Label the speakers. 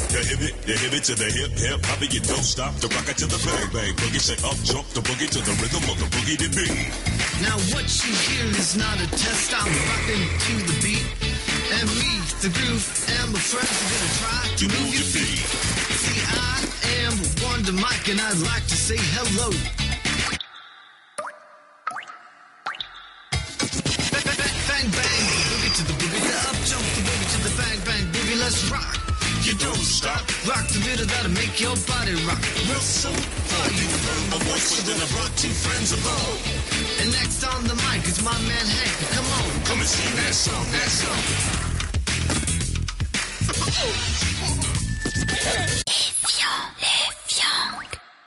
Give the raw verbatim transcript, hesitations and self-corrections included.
Speaker 1: The hip it, the hip it to the hip hip. Hop it, you don't stop. The rock it to the bang bang. Boogie say up jump the boogie to the rhythm of the boogie to beat.
Speaker 2: Now what you hear is not a test. I'm rocking to the beat, and me, the groove, and my friends are gonna try to move your feet. See, I am Wonder Mike, and I'd like to say hello. Bang bang, boogie to the boogie, the up jump the boogie to the bang bang boogie. Let's rock. You don't stop. Rock the rhythm that'll make your body rock. Real soon, are you heard my voice? So then I brought two friends above. And next on the mic is my man Hank. Come on, come and sing that song, that song.